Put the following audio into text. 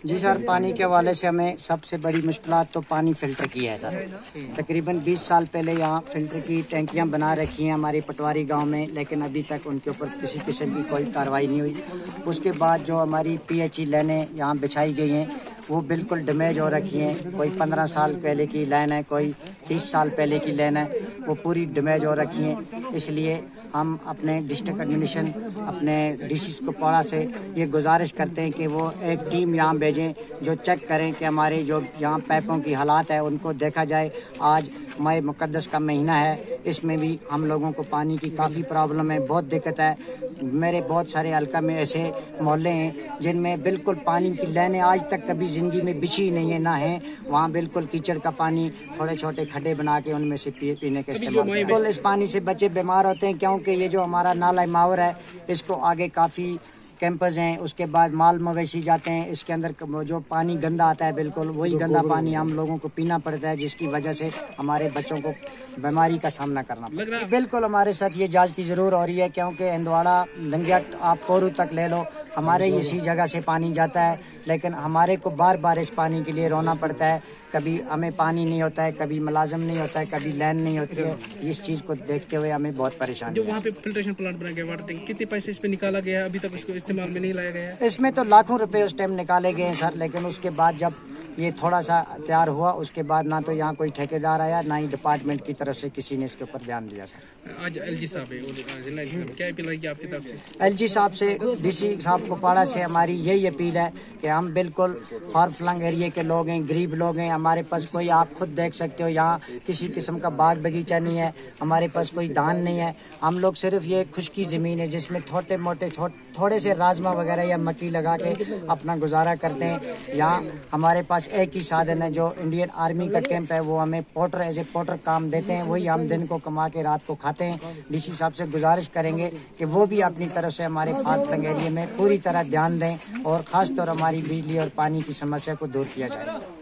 جی سر، پانی کے حوالے سے ہمیں سب سے بڑی مشکلات تو پانی فلٹر کی ہے سر۔ تقریباً 20 سال پہلے یہاں فلٹر کی ٹینکیاں بنا رکھی ہیں ہماری پٹواری گاؤں میں، لیکن ابھی تک ان کے اوپر کسی قسم کی کوئی کارروائی نہیں ہوئی۔ اس کے بعد جو ہماری پی ایچ ای لائنیں یہاں بچھائی گئی ہیں وہ بالکل ڈیمیج ہو رکھی ہیں۔ کوئی 15 سال پہلے کی لائن ہے، کوئی 30 سال پہلے کی لائن ہے، وہ پوری ڈیمیج ہو رکھی ہیں۔ اس لیے ہم اپنے ڈسٹرکٹ ایڈمنسٹریشن، اپنے ڈی سی کپواڑہ سے یہ گزارش کرتے ہیں کہ وہ ایک ٹیم یہاں بھیجیں جو چیک کریں کہ ہمارے جو یہاں پیپوں کی حالات ہے ان کو دیکھا جائے۔ آج ماہ مقدس کا مہینہ ہے، اس میں بھی ہم لوگوں کو پانی کی کافی پرابلم ہے، بہت دقت ہے۔ میرے بہت سارے حلقہ میں ایسے محلے ہیں جن میں بالکل پانی کی لائنیں آج تک کبھی زندگی میں بچھی نہیں ہے، نہ ہیں۔ وہاں بالکل کیچڑ کا پانی، تھوڑے چھوٹے کھڈے بنا کے ان میں سے پینے کا استعمال کرتے ہیں۔ بالکل اس پانی سے بچے بیمار ہوتے ہیں، کیونکہ یہ جو ہمارا نالہ ماور ہے اس کو آگے کافی کیمپز ہیں، اس کے بعد مال مویشی جاتے ہیں، اس کے اندر جو پانی گندا آتا ہے بالکل وہی گندا پانی ہم لوگوں کو پینا پڑتا ہے، جس کی وجہ سے ہمارے بچوں کو بیماری کا سامنا کرنا پڑتا ہے۔ بالکل ہمارے ساتھ یہ جانچ ضرور ہو رہی ہے، کیونکہ ہندواڑہ لنگیٹ آپ کورو تک لے لو، ہمارے اسی جگہ سے پانی جاتا ہے، لیکن ہمارے کو بار بار اس پانی کے لیے رونا پڑتا ہے۔ کبھی ہمیں پانی نہیں ہوتا ہے، کبھی ملازم نہیں ہوتا ہے، کبھی لائن نہیں ہوتی ہے۔ اس چیز کو دیکھتے ہوئے ہمیں بہت پریشانی ہے۔ جو وہاں پہ فلٹریشن پلانٹ بنا گیا واٹر ٹینک، کتنے پیسے اس پہ نکالا گیا ہے؟ ابھی تک اس کو استعمال میں نہیں لایا گیا ہے۔ اس میں تو لاکھوں روپے اس ٹائم نکالے گئے ہیں سر، لیکن اس کے بعد جب یہ تھوڑا سا تیار ہوا اس کے بعد نہ تو یہاں کوئی ٹھیکیدار آیا، نہ ہی ڈپارٹمنٹ کی طرف سے کسی نے اس کے اوپر دھیان دیا سر۔ آج ایل جی صاحب ہے اور ضلع انتظامیہ کیا اپیل رہی ہے آپ کی طرف سے؟ ایل جی صاحب سے، ڈی سی صاحب کپواڑہ سے ہماری یہی اپیل ہے کہ ہم بالکل فار فلنگ ایریے کے لوگ ہیں، غریب لوگ ہیں، ہمارے پاس کوئی، آپ خود دیکھ سکتے ہو یہاں کسی قسم کا باغ باغیچہ نہیں ہے، ہمارے پاس کوئی دھان نہیں ہے، ہم لوگ صرف یہ خشکی زمین ہے جس میں چھوٹے موٹے تھوڑے سے راجما وغیرہ یا مکی لگا کے اپنا گزارا کرتے ہیں۔ یہاں ہمارے پاس ایک ہی سادھن ہے جو انڈین آرمی کا کیمپ ہے، وہ ہمیں پورٹر ایز اے پورٹر کام دیتے ہیں، وہی ہم دن کو کما کے رات کو کھاتے ہیں۔ ڈی سی صاحب سے گزارش کریں گے کہ وہ بھی اپنی طرف سے ہمارے فار فلنگ ایریے میں پوری طرح دھیان دیں اور خاص طور ہماری بجلی اور پانی کی سمسیا کو دور کیا جائے۔